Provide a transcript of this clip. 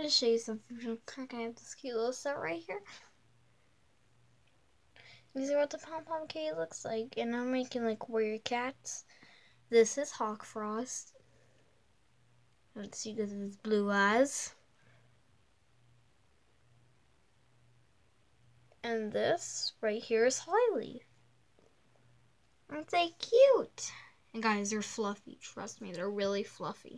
wanted to show you something real quick. I have this cute little set right here. These are what the pom-pom cake looks like. And I'm making like warrior cats. This is Hawk Frost. Let's see because of his blue eyes. And this right here is Holly. Aren't they cute? And guys, they're fluffy. Trust me, they're really fluffy.